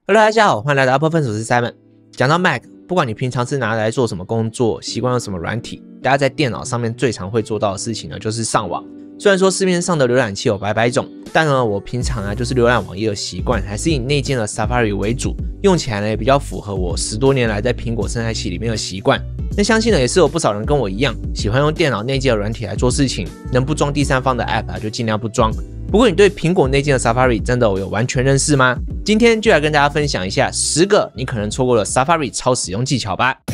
Hello， 大家好，欢迎来到 Apple 分手，我是 Simon。讲到 Mac， 不管你平常是拿来做什么工作，习惯用什么软体，大家在电脑上面最常会做到的事情呢，就是上网。虽然说市面上的浏览器有百百种，但呢，我平常就是浏览网页的习惯，还是以内建的 Safari 为主，用起来呢也比较符合我10多年来在苹果生态系里面的习惯。那相信呢，也是有不少人跟我一样，喜欢用电脑内建的软体来做事情，能不装第三方的 App 就尽量不装。不过你对苹果内建的 Safari 真的有完全认识吗？今天就来跟大家分享一下10个你可能错过的 Safari 超使用技巧吧。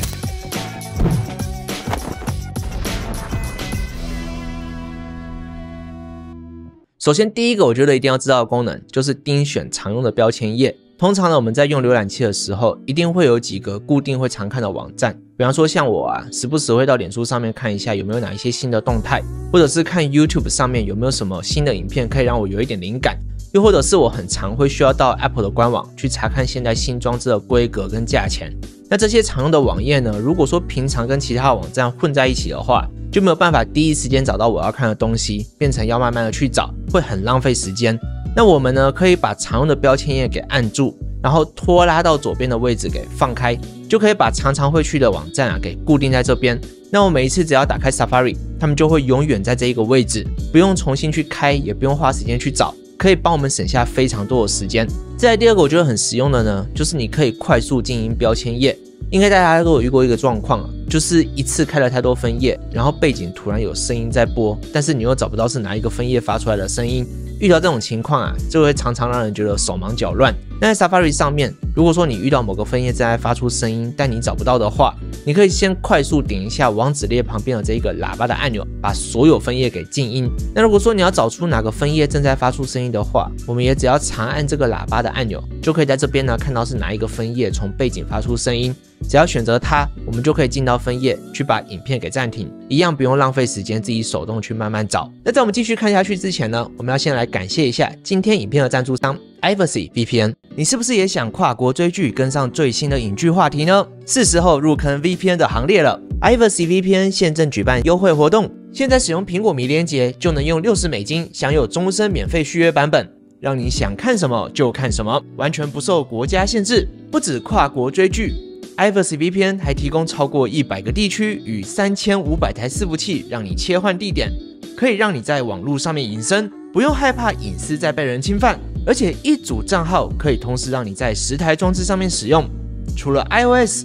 首先第一个我觉得一定要知道的功能就是盯选常用的标签页。通常呢，我们在用浏览器的时候，一定会有几个固定会常看的网站，比方说像我时不时会到脸书上面看一下有没有哪一些新的动态，或者是看 YouTube 上面有没有什么新的影片可以让我有一点灵感，又或者是我很常会需要到 Apple 的官网去查看现在新装置的规格跟价钱。那这些常用的网页呢，如果说平常跟其他的网站混在一起的话，就没有办法第一时间找到我要看的东西，变成要慢慢的去找，会很浪费时间。那我们呢，可以把常用的标签页给按住，然后拖拉到左边的位置给放开，就可以把常常会去的网站给固定在这边。那我每一次只要打开 Safari， 他们就会永远在这一个位置，不用重新去开，也不用花时间去找，可以帮我们省下非常多的时间。再来第二个我觉得很实用的呢，就是你可以快速经营标签页。应该大家都有遇过一个状况，就是一次开了太多分页，然后背景突然有声音在播，但是你又找不到是哪一个分页发出来的声音。遇到这种情况就会常常让人觉得手忙脚乱。那在 Safari 上面，如果说你遇到某个分页正在发出声音，但你找不到的话，你可以先快速点一下网址列旁边的这个喇叭的按钮，把所有分页给静音。那如果说你要找出哪个分页正在发出声音的话，我们也只要长按这个喇叭的按钮，就可以在这边呢看到是哪一个分页从背景发出声音。只要选择它，我们就可以进到分页去把影片给暂停，一样不用浪费时间自己手动去慢慢找。那在我们继续看下去之前呢，我们要先来感谢一下今天影片的赞助商 Iversi VPN。 你是不是也想跨国追剧跟上最新的影剧话题呢？是时候入坑 VPN 的行列了。 Iversi VPN 现正举办优惠活动，现在使用苹果迷连结就能用$60享有终身免费续约版本，让你想看什么就看什么，完全不受国家限制。不止跨国追剧，Iversi VPN 还提供超过100个地区与3500台伺服器，让你切换地点，可以让你在网络上面隐身，不用害怕隐私在被人侵犯。而且一组账号可以同时让你在10台装置上面使用，除了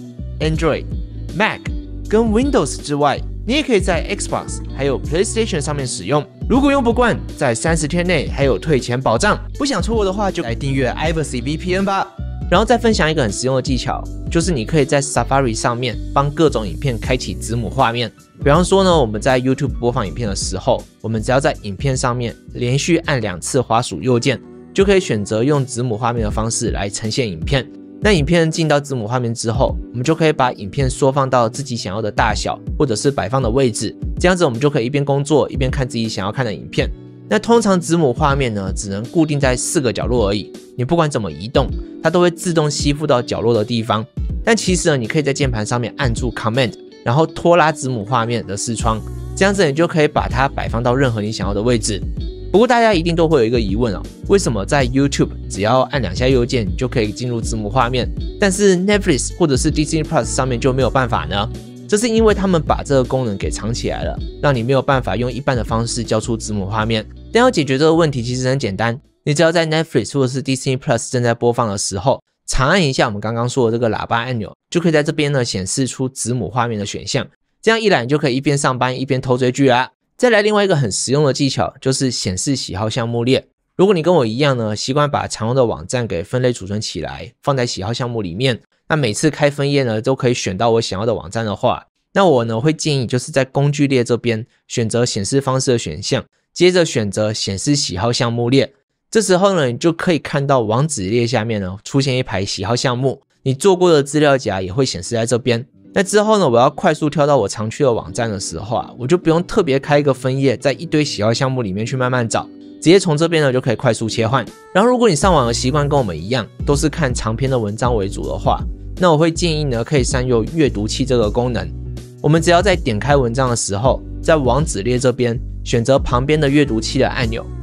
iOS、Android、Mac 跟 Windows 之外，你也可以在 Xbox 还有 PlayStation 上面使用。如果用不惯，在30天内还有退钱保障。不想错过的话，就来订阅 Iversi VPN 吧。然后再分享一个很实用的技巧，就是你可以在 Safari 上面帮各种影片开启子母画面。比方说呢，我们在 YouTube 播放影片的时候，我们只要在影片上面连续按2次滑鼠右键，就可以选择用子母画面的方式来呈现影片。那影片进到子母画面之后，我们就可以把影片缩放到自己想要的大小，或者是摆放的位置，这样子我们就可以一边工作一边看自己想要看的影片。那通常子母画面呢，只能固定在4个角落而已，你不管怎么移动，它都会自动吸附到角落的地方。但其实呢，你可以在键盘上面按住 Command， 然后拖拉子母画面的视窗，这样子你就可以把它摆放到任何你想要的位置。不过大家一定都会有一个疑问为什么在 YouTube 只要按2下右键就可以进入子母画面，但是 Netflix 或者是 Disney Plus 上面就没有办法呢？这是因为他们把这个功能给藏起来了，让你没有办法用一般的方式叫出子母画面。但要解决这个问题其实很简单，你只要在 Netflix 或者是 Disney Plus 正在播放的时候，长按一下我们刚刚说的这个喇叭按钮，就可以在这边呢显示出子母画面的选项。这样一来你就可以一边上班一边偷追剧啦。再来另外一个很实用的技巧，就是显示喜好项目列。如果你跟我一样呢，习惯把常用的网站给分类储存起来，放在喜好项目里面，那每次开分页呢都可以选到我想要的网站的话，那我呢会建议就是在工具列这边选择显示方式的选项，接着选择显示喜好项目列。这时候呢，你就可以看到网址列下面呢出现一排喜好项目，你做过的资料夹也会显示在这边。那之后呢，我要快速跳到我常去的网站的时候我就不用特别开一个分页，在一堆喜好项目里面去慢慢找，直接从这边呢就可以快速切换。然后如果你上网的习惯跟我们一样，都是看长篇的文章为主的话，那我会建议呢可以善用阅读器这个功能。我们只要在点开文章的时候，在网址列这边选择旁边的阅读器的按钮，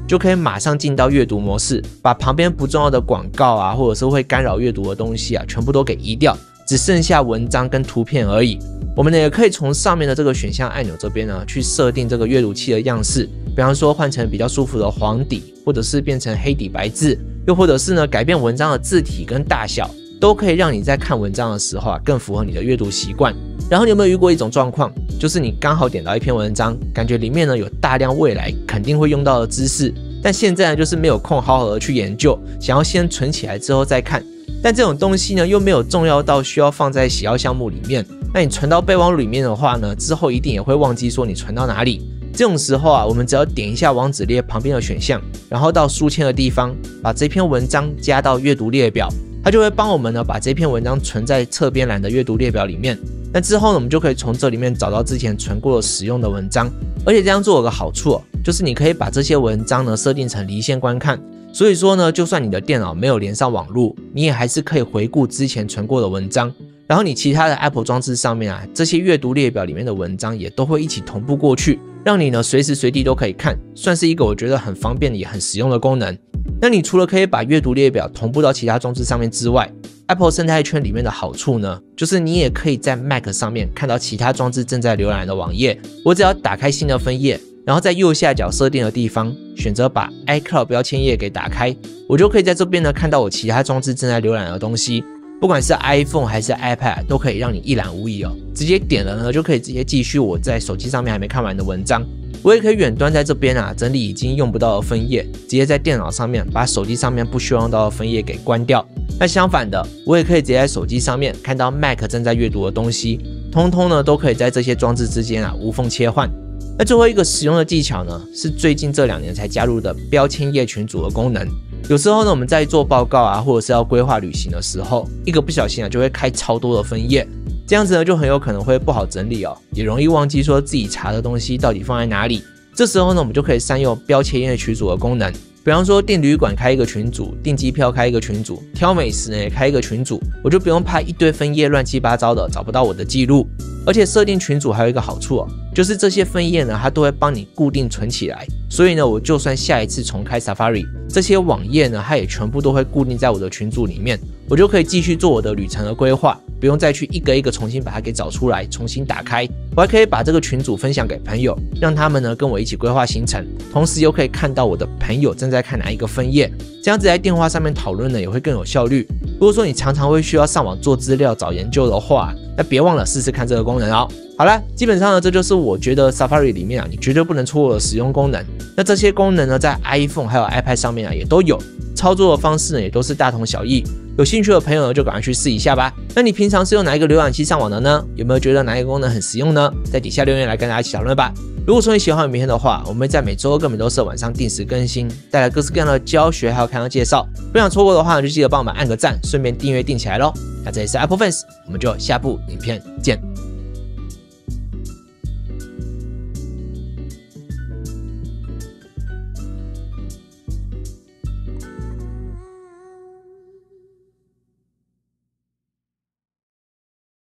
就可以马上进到阅读模式，把旁边不重要的广告啊，或者是会干扰阅读的东西啊，全部都给移掉，只剩下文章跟图片而已。我们呢也可以从上面的这个选项按钮这边呢去设定这个阅读器的样式，比方说换成比较舒服的黄底，或者是变成黑底白字，又或者是呢改变文章的字体跟大小，都可以让你在看文章的时候啊更符合你的阅读习惯。然后你有没有遇过一种状况，就是你刚好点到一篇文章，感觉里面呢有大量未来肯定会用到的知识，但现在呢就是没有空好好的去研究，想要先存起来之后再看，但这种东西呢又没有重要到需要放在喜好项目里面，那你存到备忘录里面的话呢，之后一定也会忘记说你存到哪里。这种时候啊，我们只要点一下网址列旁边的选项，然后到书签的地方，把这篇文章加到阅读列表，它就会帮我们呢把这篇文章存在侧边栏的阅读列表里面。那之后呢，我们就可以从这里面找到之前存过的使用的文章，而且这样做有个好处就是你可以把这些文章呢设定成离线观看，所以说呢，就算你的电脑没有连上网络，你也还是可以回顾之前存过的文章。然后你其他的 Apple 装置上面啊，这些阅读列表里面的文章也都会一起同步过去，让你呢随时随地都可以看，算是一个我觉得很方便也很实用的功能。那你除了可以把阅读列表同步到其他装置上面之外， Apple 生态圈里面的好处呢，就是你也可以在 Mac 上面看到其他装置正在浏览的网页。我只要打开新的分页，然后在右下角设定的地方选择把 iCloud 标签页给打开，我就可以在这边呢看到我其他装置正在浏览的东西。不管是 iPhone 还是 iPad 都可以让你一览无遗直接点了呢就可以直接继续我在手机上面还没看完的文章。我也可以远端在这边整理已经用不到的分页，直接在电脑上面把手机上面不需要用到的分页给关掉。那相反的，我也可以直接在手机上面看到 Mac 正在阅读的东西，通通呢都可以在这些装置之间无缝切换。那最后一个使用的技巧呢，是最近这2年才加入的标签页群组的功能。有时候呢，我们在做报告或者是要规划旅行的时候，一个不小心就会开超多的分页，这样子呢就很有可能会不好整理也容易忘记说自己查的东西到底放在哪里。这时候呢，我们就可以善用标签页群组的功能，比方说订旅馆开一个群组，订机票开一个群组，挑美食呢也开一个群组，我就不用怕一堆分页乱七八糟的找不到我的记录。而且设定群组还有一个好处就是这些分页呢它都会帮你固定存起来，所以呢我就算下一次重开 Safari， 这些网页呢它也全部都会固定在我的群组里面，我就可以继续做我的旅程的规划，不用再去一个一个重新把它给找出来重新打开。我还可以把这个群组分享给朋友，让他们呢跟我一起规划行程，同时又可以看到我的朋友正在看哪一个分页，这样子在电话上面讨论呢也会更有效率。如果说你常常会需要上网做资料找研究的话，那别忘了试试看这个功能好啦，基本上呢这就是我觉得 Safari 里面你绝对不能错过的使用功能。那这些功能呢在 iPhone 还有 iPad 上面也都有，操作的方式呢也都是大同小异。有兴趣的朋友呢就赶快去试一下吧。那你平常是用哪一个浏览器上网的呢？有没有觉得哪一个功能很实用呢？在底下留言来跟大家一起讨论吧。如果说你喜欢我们影片的话，我们会在每周二跟每周四晚上定时更新，带来各式各样的教学还有开箱介绍。不想错过的话就记得帮我们按个赞，顺便订阅订起来咯。那这里是 Apple Fans， 我们就下部影片见。